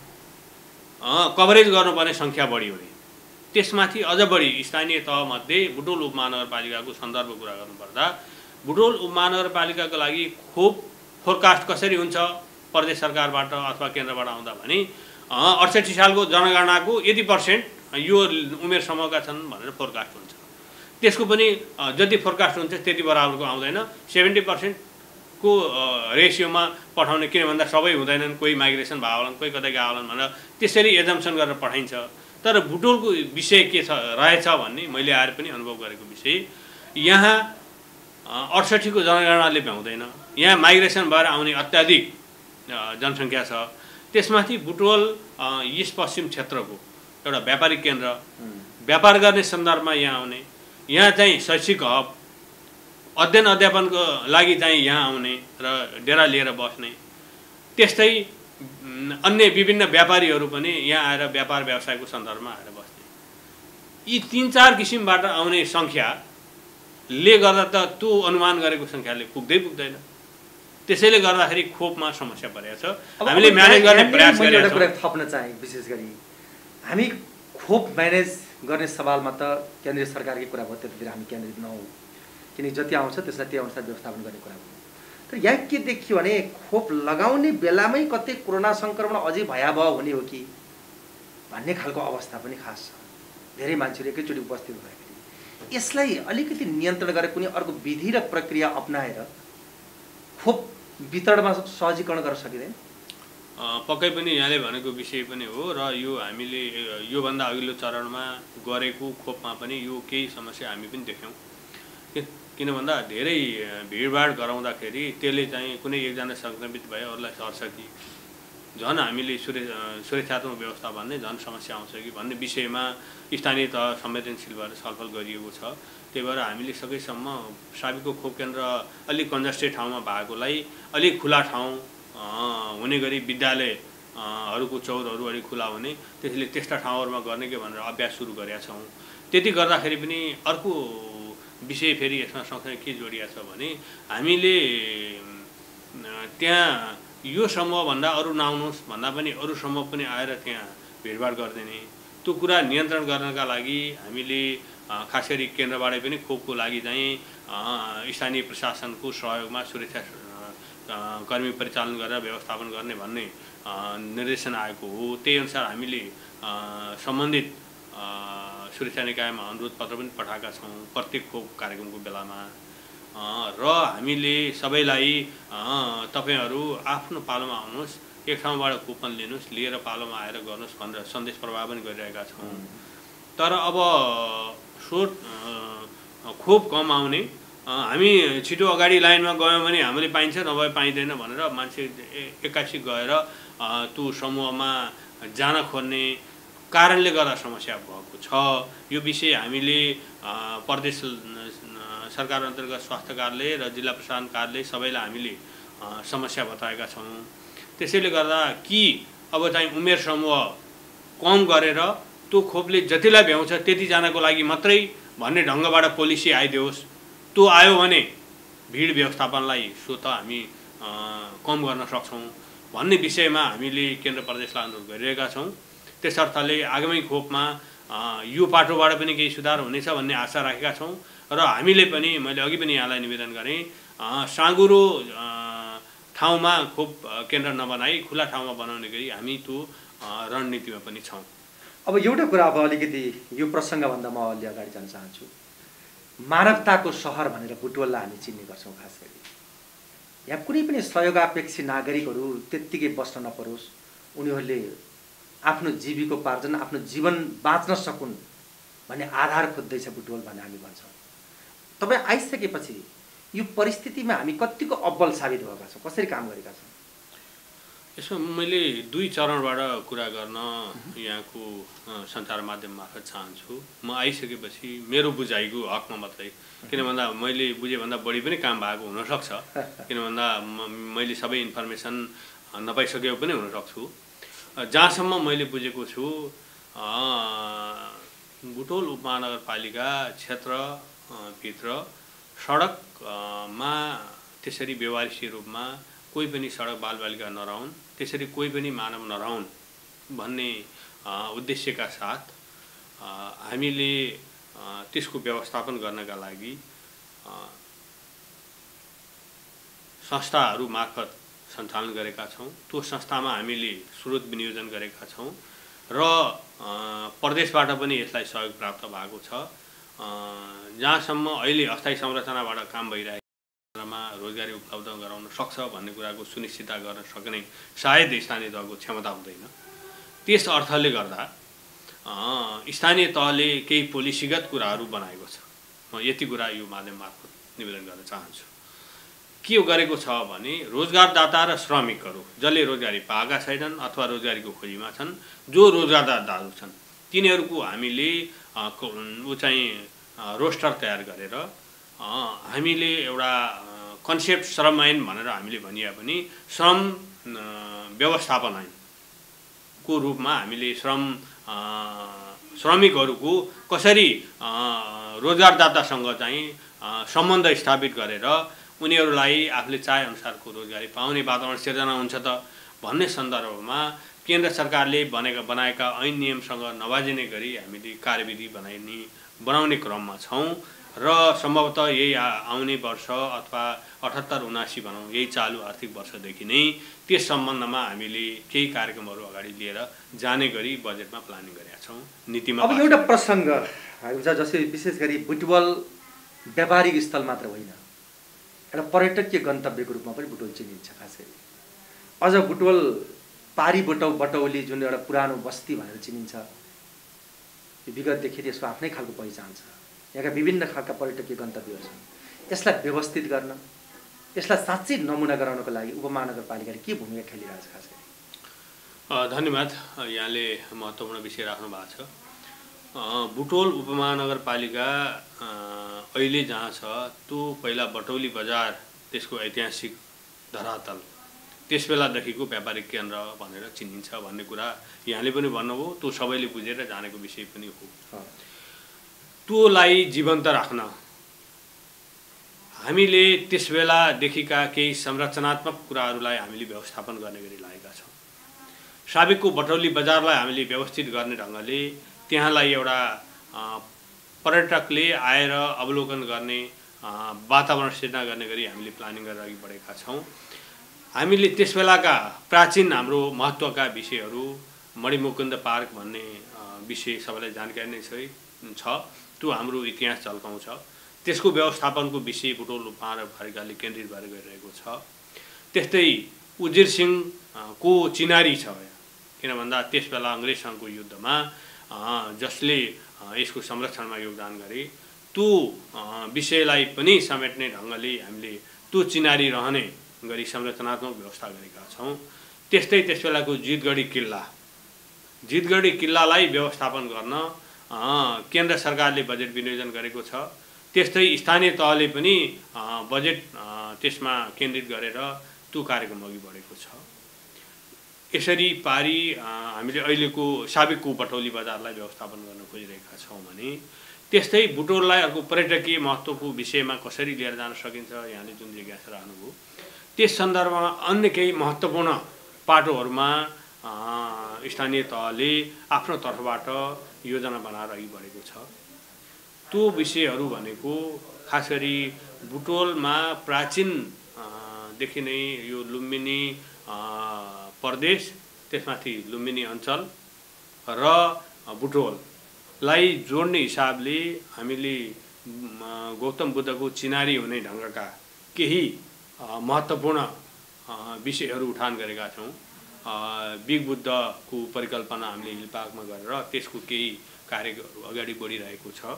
E: कभरेज गर्नुपर्ने सङ्ख्या बढी हुने, त्यसमाथि अझ बढी स्थानीय तहमध्ये बुटवल उपमहानगरपालिकाको सन्दर्भ कुरा गर्नुपर्दा बुटवल उपमहानगरपालिकाको लागि खोप फोरकास्ट कसरी हुन्छ प्रदेश सरकारबाट अथवा केन्द्रबाट आउँदा भने अडसठी सालको जनगणनाको यति पर्सेन्ट यो उमेर समूहका छन् भनेर फोरकास्ट हुन्छ। त्यसको पनि जति फोरकास्ट हुन्छ त्यति बराबरको आउँदैन। सेभेन्टी पर्सेन्ट को रेसियोमा पठाउने, किन भन्दा सबै हुँदैनन्, कोही माइग्रेसन भयो होलान्, कोही कतै गयो होलान् भनेर त्यसरी एजम्सन गरेर पठाइन्छ। तर बुटोलको विषय के छ रहेछ भन्ने मैले आएर पनि अनुभव गरेको विषय, यहाँ अडसट्ठीको जनगणनाले भ्याउँदैन, यहाँ माइग्रेसन भएर आउने अत्याधिक जनसङ्ख्या छ। त्यसमाथि बुटवल इस्ट पश्चिम क्षेत्रको एउटा व्यापारिक केन्द्र, व्यापार गर्ने सन्दर्भमा यहाँ आउने, यहाँ चाहिँ शैक्षिक हब, अध्ययन अध्यापनको लागि चाहिँ यहाँ आउने र डेरा लिएर बस्ने, त्यस्तै अन्य विभिन्न व्यापारीहरू पनि यहाँ आएर व्यापार व्यवसायको सन्दर्भमा आएर बस्ने, यी तीन चार किसिमबाट आउने सङ्ख्याले गर्दा त त्यो अनुमान गरेको सङ्ख्याले पुग्दै पुग्दैन। त्यसैले गर्दाखेरि खोपमा समस्या परेको छ। हामीले म्यानेज गर्ने प्रयास गरेका छौँ।
F: कुरा थप्न चाहे, विशेष गरी हामी खोप म्यानेज गर्ने सवालमा त केन्द्रीय सरकारकै कुरा भयो, त्यतिखेर हामी केन्द्रित नहौँ, किनकि जति आउँछ त्यसलाई त्यही अनुसार व्यवस्थापन गर्ने कुरा हो। तर यहाँ के देखियो भने खोप लगाउने बेलामै कतै कोरोना सङ्क्रमण अझै भयावह हुने हो कि भन्ने खालको अवस्था पनि खास छ। धेरै मान्छेहरू एकैचोटि उपस्थित भएखेरि यसलाई अलिकति नियन्त्रण गरेर कुनै अर्को विधि र प्रक्रिया अप्नाएर खोप वितरणमा सहजीकरण गर्न सकिँदैन?
E: पक्कै पनि यहाँले भनेको विषय पनि हो र यो हामीले योभन्दा अघिल्लो चरणमा गरेको खोपमा पनि यो केही समस्या हामी पनि देख्यौँ। किन भन्दा धेरै भिडभाड गराउँदाखेरि त्यसले चाहिँ कुनै एकजना सङ्क्रमित भयो अरूलाई सर्छ कि झन् हामीले सुरक्षात्मक व्यवस्था भन्ने झन् समस्या आउँछ कि भन्ने विषयमा स्थानीय तह संवेदनशील भएर छलफल गरिएको छ। त्यही भएर हामीले सकेसम्म साबिकको खोप केन्द्र अलिक कन्जस्टेड ठाउँमा भएकोलाई अलिक खुला ठाउँ हुने गरी विद्यालयहरूको चौरहरू अलिक खुला हुने, त्यसैले त्यस्ता ठाउँहरूमा गर्ने के भनेर अभ्यास सुरु गरेका छौँ। त्यति गर्दाखेरि पनि अर्को विषय फेरि यसमा सँगसँगै के जोडिएको छ भने हामीले त्यहाँ यो समूहभन्दा अरू नआउनुहोस् भन्दा पनि अरू समूह पनि आएर त्यहाँ भिडभाड गरिदिने, त्यो कुरा नियन्त्रण गर्नका लागि हामीले खास गरी केन्द्रबाटै पनि खोपको लागि चाहिँ स्थानीय प्रशासनको सहयोगमा सुरक्षा कर्मी परिचालन गरेर व्यवस्थापन गर्ने भन्ने निर्देशन आएको हो। त्यही अनुसार हामीले सम्बन्धित सुरक्षा निकायमा अनुरोध पत्र पनि पठाएका छौँ प्रत्येक खोप कार्यक्रमको बेलामा। र हामीले सबैलाई तपाईँहरू आफ्नो पालोमा आउनुहोस्, एक ठाउँबाट कुपन लिनुहोस्, लिएर पालोमा आएर गर्नुहोस् भनेर सन्देश प्रवाह पनि गरिरहेका छौँ। तर अब स्रोत खोप कम आउने, हामी छिटो अगाडि लाइनमा गयौँ भने हामीले पाइन्छ नभए पाइँदैन भनेर मान्छे एक्कासी गएर त्यो समूहमा जान खोज्ने कारणले गर्दा समस्या भएको छ। यो विषय हामीले प्रदेश सरकार अन्तर्गत स्वास्थ्य कार्यालय र जिल्ला प्रशासन कार्यालय सबैलाई हामीले समस्या बताएका छौँ। त्यसैले गर्दा कि अब चाहिँ उमेर समूह कम गरेर त्यो खोपले जतिलाई भ्याउँछ त्यतिजनाको लागि मात्रै भन्ने ढङ्गबाट पोलिसी आइदियोस्, त्यो आयो भने भिड व्यवस्थापनलाई स्वत हामी कम गर्न सक्छौँ भन्ने विषयमा हामीले केन्द्र प्रदेशलाई अनुरोध गरिरहेका छौँ। त्यसर्थले आगामी खोपमा यो पाटोबाट पनि केही सुधार हुनेछ भन्ने आशा राखेका छौँ। र हामीले पनि मैले अघि पनि यहाँलाई निवेदन गरेँ, साँगुरो ठाउँमा खोप केन्द्र नबनाई खुला ठाउँमा बनाउने गरी हामी त्यो रणनीतिमा पनि छौँ।
F: अब एउटा कुरा अब अलिकति यो प्रसङ्गभन्दा म अलि अगाडि जान चाहन्छु। मानवताको सहर भनेर बुटवललाई हामी चिन्ने गर्छौँ। खास गरी यहाँ कुनै पनि सहयोगापेक्षी नागरिकहरू त्यत्तिकै बस्न नपरोस्, उनीहरूले आफ्नो जीविकोपार्जन, आफ्नो जीवन बाँच्न सकुन् भन्ने आधार खोज्दैछ बुटवल भन्ने हामी भन्छौँ। तपाईँ आइसकेपछि यो परिस्थितिमा हामी कतिको अब्बल साबित भएका छौँ, कसरी काम गरेका छौँ?
E: यसमा मैले दुई चरणबाट कुरा गर्न यहाँको सञ्चार माध्यम मार्फत चाहन्छु। म आइसकेपछि मेरो बुझाइको हकमा मात्रै, किन भन्दा मैले बुझे भन्दा बढी पनि काम भएको हुनसक्छ, किन भन्दा मैले सबै इन्फर्मेसन नपाइसकेको पनि हुनसक्छु। जहाँसम्म मैले बुझेको छु, बुटवल उपमहानगरपालिका क्षेत्रभित्र सडकमा त्यसरी व्यवहारिक रूपमा कोही पनि सडक बालबालिका नरहन्, त्यसरी कोही पनि मानव नरहन् भन्ने उद्देश्यका साथ हामीले त्यसको व्यवस्थापन गर्नका लागि संस्थाहरू मार्फत सञ्चालन गरेका छौँ। त्यो संस्थामा हामीले स्रोत विनियोजन गरेका छौँ र प्रदेशबाट पनि यसलाई सहयोग प्राप्त भएको छ। जहाँसम्म अहिले अस्थायी संरचनाबाट काम भइरहेको मा रोजगारी उपलब्ध गराउन सक्छ भन्ने कुराको सुनिश्चितता गर्न सक्ने सायद स्थानीय तहको क्षमता हुँदैन। त्यस अर्थले गर्दा स्थानीय तहले केही पोलिसीगत कुराहरू बनाएको छ। म यति कुरा यो माध्यम मार्फत निवेदन गर्न चाहन्छु। के गरेको छ भने रोजगारदाता र श्रमिकहरू जसले रोजगारी पाएका छैनन् अथवा रोजगारीको खोजीमा छन्, जो रोजगारदाताहरू छन् तिनीहरूको हामीले ऊ चाहिँ रोस्टर तयार गरेर हामीले एउटा कन्सेप्ट श्रम ऐन भनेर हामीले भनिए पनि श्रम व्यवस्थापन ऐनको रूपमा हामीले श्रम श्रमिकहरूको कसरी रोजगारदातासँग चाहिँ सम्बन्ध स्थापित गरेर उनीहरूलाई आफूले चाहे अनुसारको रोजगारी पाउने वातावरण सिर्जना हुन्छ त भन्ने सन्दर्भमा केन्द्र सरकारले बनेका बनाएका ऐन नियमसँग नबाजिने गरी हामीले कार्यविधि बनाइने बनाउने क्रममा छौँ र सम्भवतः यही आउने वर्ष अथवा अठहत्तर उनासी भनौँ यही चालु आर्थिक वर्षदेखि नै त्यस सम्बन्धमा हामीले केही कार्यक्रमहरू अगाडि लिएर जाने गरी बजेटमा प्लानिङ गरेका छौँ। नीतिमा
F: अब एउटा प्रसङ्ग हुन्छ जसरी विशेष गरी बुटवल व्यापारिक स्थल मात्र होइन, एउटा पर्यटकीय गन्तव्यको रूपमा पनि बुटवल चिनिन्छ। खास गरी अझ बुटवल पारी बटौ बटौली जुन एउटा पुरानो बस्ती भनेर चिनिन्छ, विगतदेखि यसको आफ्नै खालको पहिचान छ। यहाँका विभिन्न खालका पर्यटकीय गन्तव्यहरू छन्। यसलाई व्यवस्थित गर्न, यसलाई साँच्चै नमुना गराउनको लागि उपमहानगरपालिकाले के भूमिका खेलिरहेको छ? खास गरी
E: धन्यवाद, यहाँले महत्त्वपूर्ण विषय राख्नु भएको छ। बुटवल उपमहानगरपालिका अहिले जहाँ छ त्यो पहिला बटौली बजार त्यसको ऐतिहासिक धरातल त्यस बेलादेखिको व्यापारिक केन्द्र भनेर चिनिन्छ भन्ने कुरा यहाँले पनि भन्नुभयो, त्यो सबैले बुझेर जानेको विषय पनि हो। त्योलाई जीवन्त राख्न हामीले त्यस बेलादेखिका केही संरचनात्मक कुराहरूलाई हामीले व्यवस्थापन गर्ने गरी लागेका छौँ। साबिकको बटौली बजारलाई हामीले व्यवस्थित गर्ने ढङ्गले त्यहाँलाई एउटा पर्यटकले आएर अवलोकन गर्ने वातावरण सिर्जना गर्ने गरी हामीले प्लानिङ गरेर अघि बढेका छौँ। हामीले त्यस बेलाका प्राचीन हाम्रो महत्त्वका विषयहरू मणिमुकुन्द पार्क भन्ने विषय सबैलाई जानकारी नै छ, त्यो हाम्रो इतिहास झल्काउँछ। त्यसको व्यवस्थापनको विषय बुटवल उपमहानगरपालिकाले केन्द्रित भएर गरिरहेको छ। त्यस्तै उजिर सिंहको चिनारी छ, किन भन्दा त्यस बेला अङ्ग्रेजसँगको युद्धमा जसले यसको संरक्षणमा योगदान गरे त्यो विषयलाई पनि समेट्ने ढङ्गले हामीले त्यो चिनारी रहने गरी संरचनात्मक व्यवस्था गरेका छौँ। त्यस्तै त्यस बेलाको जितगढी किल्ला जितगढी किल्लालाई व्यवस्थापन गर्न केन्द्र सरकारले बजेट विनियोजन गरेको छ। त्यस्तै स्थानीय तहले पनि बजेट त्यसमा केन्द्रित गरेर त्यो कार्यक्रम अघि बढेको छ। यसरी पारी हामीले अहिलेको साबिकको बटौली बजारलाई व्यवस्थापन गर्न खोजिरहेका छौँ भने त्यस्तै बुटवललाई अर्को पर्यटकीय महत्त्वको विषयमा कसरी लिएर जान सकिन्छ यहाँले जुन जिज्ञासा राख्नुभयो त्यस सन्दर्भमा अन्य केही महत्त्वपूर्ण पाटोहरूमा स्थानीय तहले आफ्नो तर्फबाट योजना बनाएर अघि बढेको छ। त्यो विषयहरू भनेको खास गरी बुटवलमा प्राचीनदेखि नै यो लुम्बिनी प्रदेश त्यसमाथि लुम्बिनी अञ्चल र बुटवललाई जोड्ने हिसाबले हामीले गौतम बुद्धको चिनारी हुने ढङ्गका केही महत्त्वपूर्ण विषयहरू उठान गरेका छौँ। बिग बुद्धको परिकल्पना हामीले हिलपार्कमा गरेर त्यसको केही कार्यहरू अगाडि बढिरहेको छ।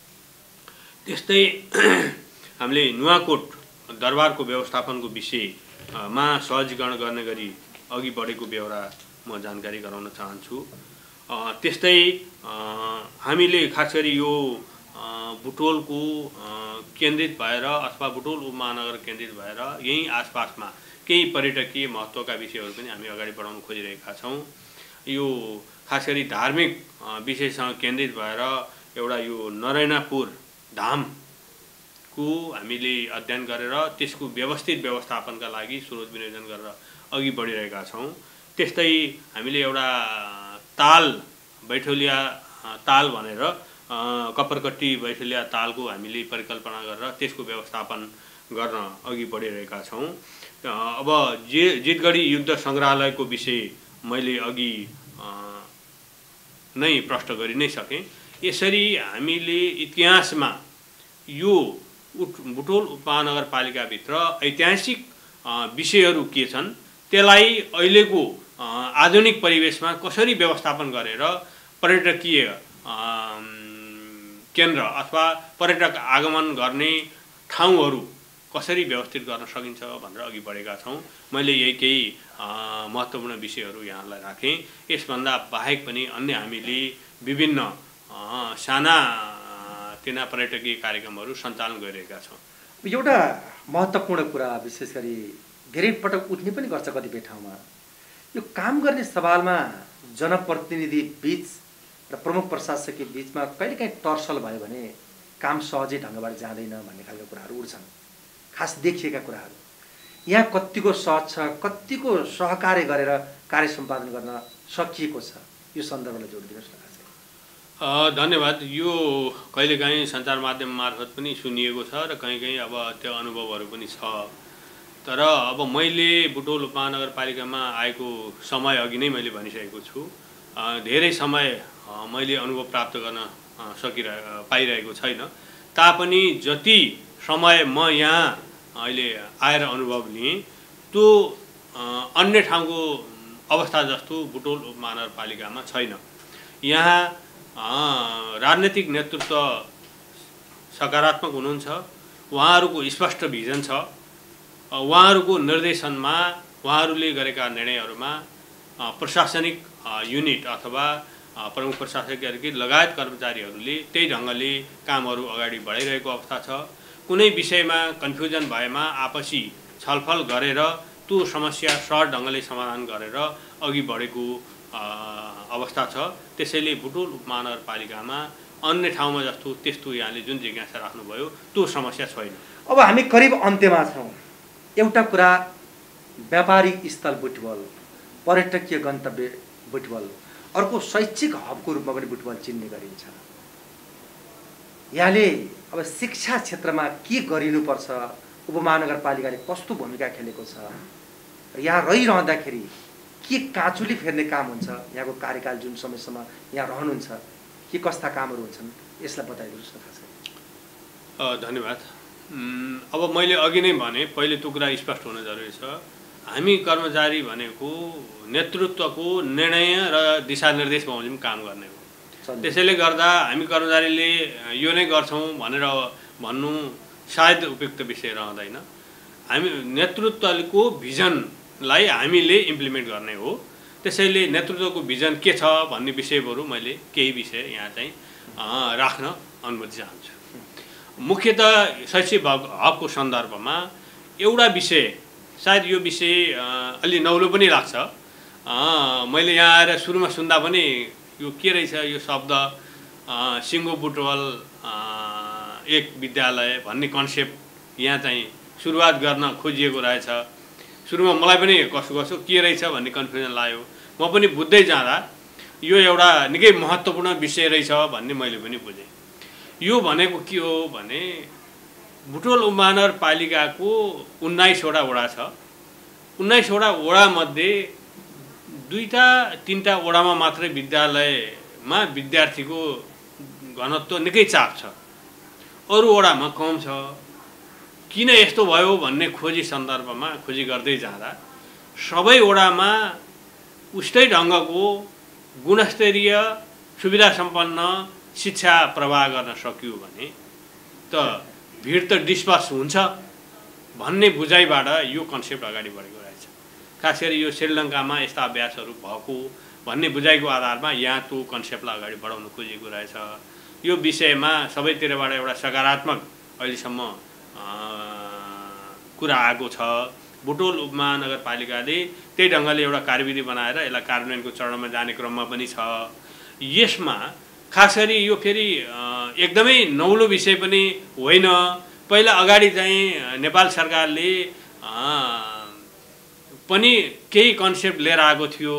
E: त्यस्तै हामीले नुवाकोट दरबारको व्यवस्थापनको विषयमा सहजीकरण गर्ने गरी अघि बढेको बेहोरा म जानकारी गराउन चाहन्छु। त्यस्तै हामीले खास गरी यो बुटवलको केन्द्रित भएर अथवा बुटवल उपमहानगर केन्द्रित भएर यहीँ आसपासमा केही पर्यटकीय महत्त्वका विषयहरू पनि हामी अगाडि बढाउन खोजिरहेका छौँ। यो खास गरी धार्मिक विषयसँग केन्द्रित भएर एउटा यो नरैनापुर धामको हामीले अध्ययन गरेर त्यसको व्यवस्थित व्यवस्थापनका लागि स्रोत विनियोजन गरेर अघि बढिरहेका छौँ। त्यस्तै हामीले एउटा ताल बैठौलिया ताल भनेर कप्परकट्टी बैठौलिया तालको हामीले परिकल्पना गरेर त्यसको व्यवस्थापन गर्न अघि बढिरहेका छौँ। अब जे जितगढी युद्ध सङ्ग्रहालयको विषय मैले अघि नै प्रष्ट गरि नै सकेँ। यसरी हामीले इतिहासमा यो बुटवल उपमहानगरपालिकाभित्र ऐतिहासिक विषयहरू के छन् त्यसलाई अहिलेको आधुनिक परिवेशमा कसरी व्यवस्थापन गरेर पर्यटकीय केन्द्र अथवा पर्यटक आगमन गर्ने ठाउँहरू कसरी व्यवस्थित गर्न सकिन्छ भनेर अघि बढेका छौँ। मैले यही केही महत्त्वपूर्ण विषयहरू यहाँलाई राखेँ। यसभन्दा बाहेक पनि अन्य हामीले विभिन्न साना तिना पर्यटकीय कार्यक्रमहरू सञ्चालन गरिरहेका छौँ।
F: एउटा महत्त्वपूर्ण कुरा विशेष गरी धेरै पटक उठ्ने पनि गर्छ कतिपय ठाउँमा, यो काम गर्ने सवालमा जनप्रतिनिधि बीच र प्रमुख प्रशासकीय बीचमा कहिलेकाहीँ टर्सल भयो भने काम सहजै ढङ्गबाट जाँदैन भन्ने खालको कुराहरू उठ्छन्, खास देखिएका कुराहरू। यहाँ कतिको सहज छ, कतिको सहकार्य गरेर कार्य सम्पादन गर्न सकिएको छ, यो सन्दर्भलाई जोड दिनुहोस् न।
E: धन्यवाद। यो कहिलेकाहीँ सञ्चार माध्यम मार्फत पनि सुनिएको छ र कहीँ कहीँ अब त्यो अनुभवहरू पनि छ। तर अब मैले बुटवल उपमहानगरपालिकामा आएको समय अघि नै मैले भनिसकेको छु, धेरै समय मैले अनुभव प्राप्त गर्न सकिरह पाइरहेको छैन। तापनि जति समय म यहाँ अहिले आएर अनुभव लिएँ त्यो अन्य ठाउँको अवस्था जस्तो बुटवल उपमहानगरपालिकामा छैन। यहाँ राजनीतिक नेतृत्व सकारात्मक हुनुहुन्छ, उहाँहरूको स्पष्ट भिजन छ, उहाँहरूको निर्देशनमा उहाँहरूले गरेका निर्णयहरूमा प्रशासनिक युनिट अथवा प्रमुख प्रशासकीय लगायत कर्मचारीहरूले त्यही ढङ्गले कामहरू अगाडि बढाइरहेको अवस्था छ। कुनै विषयमा कन्फ्युजन भएमा आपसी छलफल गरेर त्यो समस्या सहज ढङ्गले समाधान गरेर अघि बढेको अवस्था छ। त्यसैले बुटवल उपमहानगरपालिकामा अन्य ठाउँमा जस्तो त्यस्तो यहाँले जुन जिज्ञासा राख्नुभयो त्यो समस्या छैन।
F: अब हामी करिब अन्त्यमा छौँ। एउटा कुरा व्यापारिक स्थल बुटवल, पर्यटकीय गन्तव्य बुटवल, अर्को शैक्षिक हबको रूपमा पनि बुटवल चिन्ने गरिन्छ। यहाँले अब शिक्षा क्षेत्रमा के गरिनुपर्छ, उपमहानगरपालिकाले कस्तो भूमिका खेलेको छ, यहाँ रहिरहँदाखेरि के काँचुली फेर्ने काम हुन्छ, यहाँको कार्यकाल जुन समयसम्म यहाँ रहनुहुन्छ के कस्ता कामहरू हुन्छन्, यसलाई बताइदिनुहोस् न खास गरी।
E: धन्यवाद। अब मैले अघि नै भने पहिले त्यो कुरा स्पष्ट हुन जरुरी छ। हामी कर्मचारी भनेको नेतृत्वको निर्णय र दिशानिर्देश बमोजिम काम गर्ने हो। त्यसैले गर्दा हामी कर्मचारीले यो नै गर्छौँ भनेर भन्नु सायद उपयुक्त विषय रहँदैन। हामी नेतृत्वको भिजनलाई हामीले इम्प्लिमेन्ट गर्ने हो। त्यसैले नेतृत्वको भिजन के छ भन्ने विषयहरू मैले केही विषय यहाँ चाहिँ राख्न अनुमति चाहन्छु। मुख्यतः शैक्षिक हबको सन्दर्भमा एउटा विषय, सायद यो विषय अलि नौलो पनि लाग्छ। मैले यहाँ आएर सुरुमा सुन्दा पनि यो के रहेछ यो शब्द सिङ्गो बुटवल एक विद्यालय भन्ने कन्सेप्ट यहाँ चाहिँ सुरुवात गर्न खोजिएको रहेछ। सुरुमा मलाई पनि कसो कसो के रहेछ भन्ने कन्फ्युजन लाग्यो। म पनि बुझ्दै जाँदा यो एउटा निकै महत्त्वपूर्ण विषय रहेछ भन्ने मैले पनि बुझेँ। यो भनेको के हो भने बुटवल उपमहानगरपालिकाको उन्नाइसवटा वडा छ। उन्नाइसवटा वडामध्ये दुईटा तिनवटा वडामा मात्रै विद्यालयमा विद्यार्थीको घनत्व निकै चाप छ, अरू वडामा कम छ। किन यस्तो भयो भन्ने खोजी सन्दर्भमा खोजी गर्दै जाँदा सबै वडामा उस्तै ढङ्गको गुणस्तरीय सुविधा सम्पन्न शिक्षा प्रवाह गर्न सकियो भने त भिड त डिस्पर्स हुन्छ भन्ने बुझाइबाट यो कन्सेप्ट अगाडि बढेको रहेछ। खास गरी यो श्रीलङ्कामा यस्ता अभ्यासहरू भएको भन्ने बुझाइको आधारमा यहाँ त्यो कन्सेप्टलाई अगाडि बढाउन खोजिएको रहेछ। यो विषयमा सबैतिरबाट एउटा सकारात्मक अहिलेसम्म कुरा आएको छ। बुटवल उपमहानगरपालिकाले त्यही ढङ्गले एउटा कार्यविधि बनाएर यसलाई कार्यान्वयनको चरणमा जाने क्रममा पनि छ। यसमा खास गरी यो फेरि एकदमै नौलो विषय पनि होइन। पहिला अगाडि चाहिँ नेपाल सरकारले पनि केही कन्सेप्ट लिएर आएको थियो।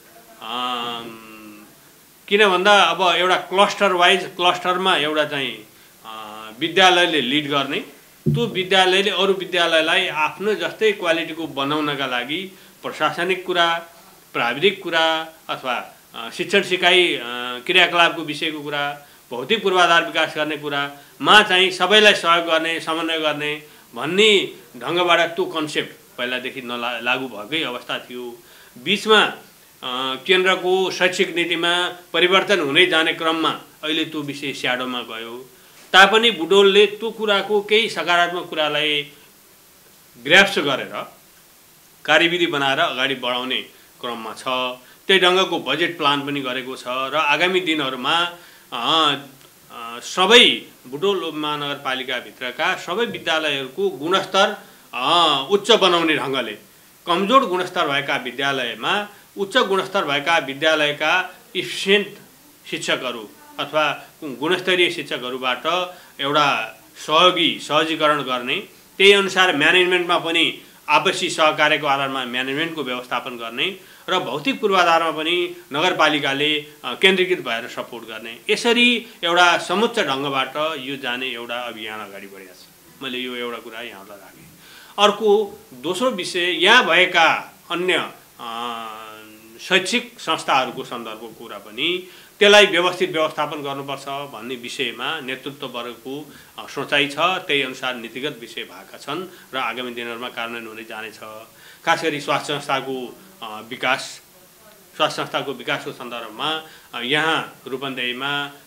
E: किन भन्दा अब एउटा क्लस्टर वाइज क्लस्टरमा एउटा चाहिँ विद्यालयले लिड गर्ने, त्यो विद्यालयले अरू विद्यालयलाई आफ्नो जस्तै क्वालिटीको बनाउनका लागि प्रशासनिक कुरा, प्राविधिक कुरा अथवा शिक्षण सिकाइ क्रियाकलापको विषयको कुरा, भौतिक पूर्वाधार विकास गर्ने कुरामा चाहिँ सबैलाई सहयोग गर्ने समन्वय गर्ने भन्ने ढङ्गबाट त्यो कन्सेप्ट पहिलादेखि नला लागू भएकै अवस्था थियो। बिचमा केन्द्रको शैक्षिक नीतिमा परिवर्तन हुँदै जाने क्रममा अहिले त्यो विषय स्याडोमा गयो तापनि बुटोलले त्यो कुराको केही सकारात्मक कुरालाई ग्राफ्स गरेर कार्यविधि बनाएर अगाडि बढाउने क्रममा छ। त्यही ढङ्गको बजेट प्लान पनि गरेको छ र आगामी दिनहरूमा सबै बुटोल उपमहानगरपालिकाभित्रका सबै विद्यालयहरूको गुणस्तर उच्च बनाउने ढङ्गले कमजोर गुणस्तर भएका विद्यालयमा उच्च गुणस्तर भएका विद्यालयका इफिसियन्ट शिक्षकहरू अथवा गुणस्तरीय शिक्षकहरूबाट एउटा सहयोगी सहजीकरण गर्ने, त्यही अनुसार म्यानेजमेन्टमा पनि आपसी सहकार्यको आधारमा म्यानेजमेन्टको व्यवस्थापन गर्ने र भौतिक पूर्वाधारमा पनि नगरपालिकाले केन्द्रीकृत भएर सपोर्ट गर्ने, यसरी एउटा समुच्च ढङ्गबाट यो जाने एउटा अभियान अगाडि बढेको छ। मैले यो एउटा कुरा यहाँलाई राखेँ। अर्को दोस्रो विषय यहाँ भएका अन्य शैक्षिक संस्थाहरूको सन्दर्भको कुरा पनि त्यसलाई व्यवस्थित व्यवस्थापन गर्नुपर्छ भन्ने विषयमा नेतृत्ववर्गको सोचाइ छ। त्यही अनुसार नीतिगत विषय भएका छन् र आगामी दिनहरूमा कार्यान्वयन हुँदै जानेछ। खास गरी स्वास्थ्य संस्थाको विकास स्वास्थ्य संस्थाको विकासको सन्दर्भमा यहाँ रूपन्देहीमा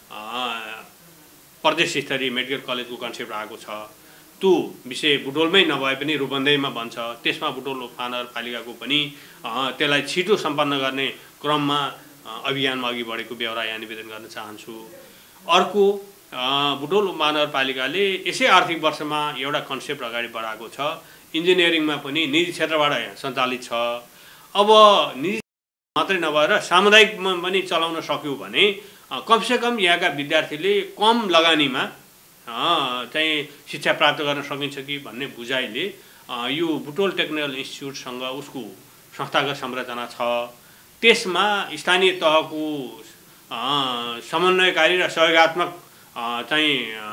E: प्रदेश स्तरीय मेडिकल कलेजको कन्सेप्ट आएको छ। त्यो विषय बुटोलमै नभए पनि रूपन्देहीमा बन्छ। त्यसमा बुटोल उपमहानगरपालिकाको पनि त्यसलाई छिटो सम्पन्न गर्ने क्रममा अभियानमा अघि बढेको बेहोरा यहाँ निवेदन गर्न चाहन्छु। अर्को बुटोल उपमहानगरपालिकाले यसै आर्थिक वर्षमा एउटा कन्सेप्ट अगाडि बढाएको छ। इन्जिनियरिङमा पनि निजी क्षेत्रबाट सञ्चालित छ। अब निजी मात्रै नभएर सामुदायिकमा पनि चलाउन सक्यो भने कमसेकम यहाँका विद्यार्थीले कम लगानीमा चाहिँ शिक्षा प्राप्त गर्न सकिन्छ कि भन्ने बुझाइले यो बुटोल टेक्निकल इन्स्टिच्युटसँग उसको संस्थागत संरचना छ। त्यसमा स्थानीय तहको समन्वयकारी र सहयोगात्मक चाहिँ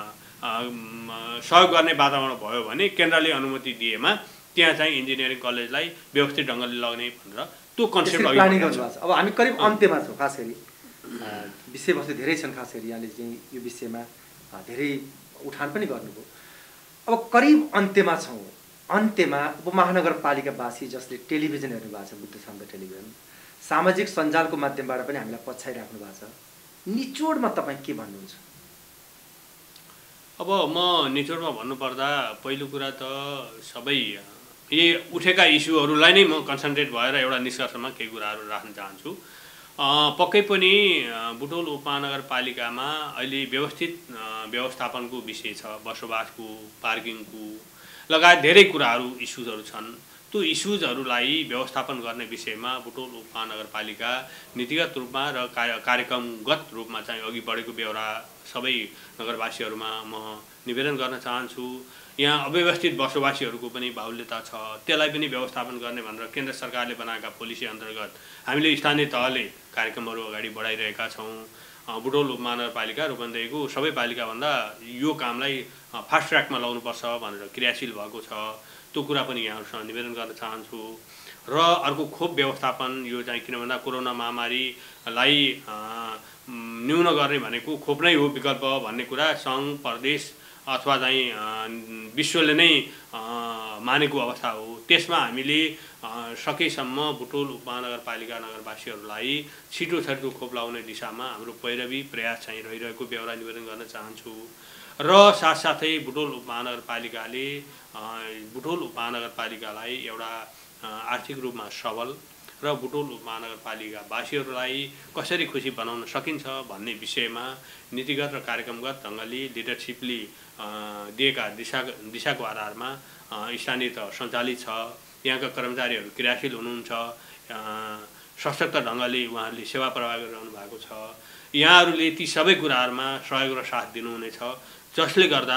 E: सहयोग गर्ने वातावरण भयो भने केन्द्रले अनुमति दिएमा त्यहाँ चाहिँ इन्जिनियरिङ कलेजलाई व्यवस्थित ढङ्गले लग्ने भनेर त्यो कन्सेप्ट
F: प्लानिङ गर्नुभएको छ। अब हामी करिब अन्त्यमा छौँ। खास गरी विषयवस्तु धेरै छन्। खास गरी यहाँले चाहिँ यो विषयमा धेरै उठान पनि गर्नुभयो। अब करिब अन्त्यमा छौँ। अन्त्यमा उपमहानगरपालिकावासी जसले टेलिभिजन हेर्नु भएको छ, बुद्ध सामुदायिक टेलिभिजन, सामाजिक सञ्जालको माध्यमबाट पनि हामीलाई पछ्याइराख्नु भएको छ, निचोडमा तपाईँ के भन्नुहुन्छ?
E: अब म निचोडमा भन्नुपर्दा पहिलो कुरा त सबै यी उठेका इस्युहरूलाई नै म कन्सन्ट्रेट भएर एउटा निष्कर्षमा केही कुराहरू राख्न चाहन्छु। पक्कै पनि बुटोल उपमहानगरपालिकामा अहिले व्यवस्थित व्यवस्थापनको विषय छ। बसोबासको, पार्किङको लगायत धेरै कुराहरू इस्युजहरू छन्। त्यो इस्युजहरूलाई व्यवस्थापन गर्ने विषयमा बुटोल उपमहानगरपालिका नीतिगत रूपमा र कार्यक्रमगत रूपमा चाहिँ अघि बढेको बेहोरा सबै नगरवासीहरूमा म निवेदन गर्न चाहन्छु। यहाँ अव्यवस्थित बसोबासीहरूको पनि बाहुल्यता छ, त्यसलाई पनि व्यवस्थापन गर्ने भनेर केन्द्र सरकारले बनाएका पोलिसी अन्तर्गत हामीले स्थानीय तहले कार्यक्रमहरू अगाडि बढाइरहेका छौँ। बुटोल उपमहानगरपालिका रूपन्देहीको सबै पालिकाभन्दा यो कामलाई फास्ट ट्र्याकमा ल्याउनुपर्छ भनेर क्रियाशील भएको छ। त्यो कुरा पनि यहाँहरूसँग निवेदन गर्न चाहन्छु। र अर्को खोप व्यवस्थापन, यो चाहिँ किन भन्दा कोरोना महामारीलाई न्यून गर्ने भनेको खोप नै हो विकल्प भन्ने कुरा सङ्घ, प्रदेश अथवा चाहिँ विश्वले नै मानेको अवस्था हो। त्यसमा हामीले सकेसम्म बुटोल उपमहानगरपालिका नगरवासीहरूलाई छिटो छिटो खोप लगाउने दिशामा हाम्रो पैरवी प्रयास चाहिँ रहिरहेको बेहोरा निवेदन गर्न चाहन्छु। र साथसाथै बुटोल उपमहानगरपालिकाले बुटोल उपमहानगरपालिकालाई एउटा आर्थिक रूपमा सबल र बुटोल उपमहानगरपालिकावासीहरूलाई कसरी खुसी बनाउन सकिन्छ भन्ने विषयमा नीतिगत र कार्यक्रमगत ढङ्गले लिडरसिपले दिएका दिशा दिशाको आधारमा स्थानीय तह सञ्चालित छ। यहाँका कर्मचारीहरू क्रियाशील हुनुहुन्छ, सशक्त ढङ्गले उहाँहरूले सेवा प्रवाह गरिरहनु भएको छ। यहाँहरूले ती सबै कुराहरूमा सहयोग र साथ दिनुहुनेछ, जसले गर्दा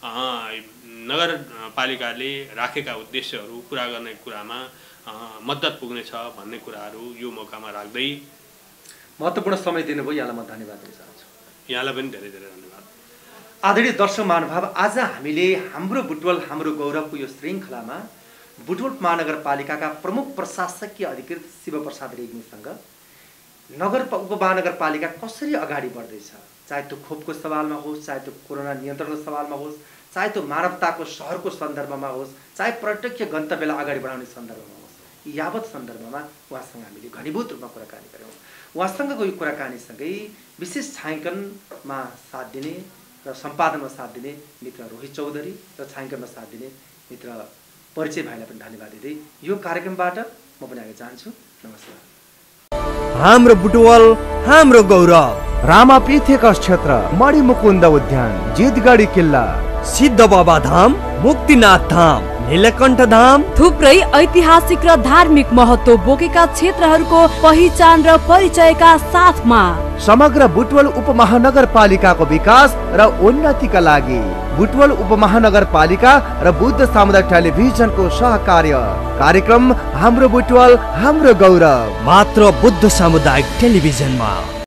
E: नगरपालिकाले राखेका उद्देश्यहरू पुरा गर्ने कुरामा मद्दत पुग्नेछ भन्ने कुराहरू यो मौकामा राख्दै
F: महत्त्वपूर्ण समय दिनुभयो। यहाँलाई म धन्यवाद दिन चाहन्छु।
E: यहाँलाई पनि धेरै धेरै धन्यवाद।
F: आदरणीय दर्शक महानुभाव, आज हामीले हाम्रो बुटवल हाम्रो गौरवको यो श्रृङ्खलामा बुटवल महानगरपालिकाका प्रमुख प्रशासकीय अधिकृत शिवप्रसाद रेग्मीसँग नगर उपमहानगरपालिका कसरी अगाडि बढ्दैछ, चाहे त्यो खोपको सवालमा होस्, चाहे त्यो कोरोना नियन्त्रणको सवालमा होस्, चाहे त्यो मानवताको सहरको सन्दर्भमा होस्, चाहे पर्यटकीय गन्तव्यलाई अगाडि बढाउने सन्दर्भमा होस्, यावत सन्दर्भमा उहाँसँग हामीले घनीभूत रूपमा कुराकानी गऱ्यौँ। उहाँसँगको यो कुराकानीसँगै विशेष छायाङ्कनमा साथ दिने र सम्पादनमा साथ दिने मित्र रोहित चौधरी र छायाङ्कनमा साथ दिने मित्र परिचय भाइलाई पनि धन्यवाद दिँदै यो कार्यक्रमबाट म पनि आगे चाहन्छु। नमस्कार।
A: हाम्रो बुटवल हाम्रो गौरव।
B: रामापीठेकस क्षेत्र, मणिमुकुन्द उद्यान, जितगढी किल्ला,
A: सिद्ध बाबा धाम, मुक्तिनाथ धाम, नीलकण्ठ धाम,
C: थुप्रै ऐतिहासिक र धार्मिक महत्त्व बोकेका क्षेत्रहरूको पहिचान र परिचयका साथमा
B: समग्र बुटवल उपमहानगरपालिकाको विकास र उन्नतिका लागि बुटवल उपमहानगरपालिका र बुद्ध सामुदायिक टेलिभिजनको सहकार्य कार्यक्रम हाम्रो बुटवल हाम्रो गौरव
A: मात्र बुद्ध सामुदायिक टेलिभिजनमा।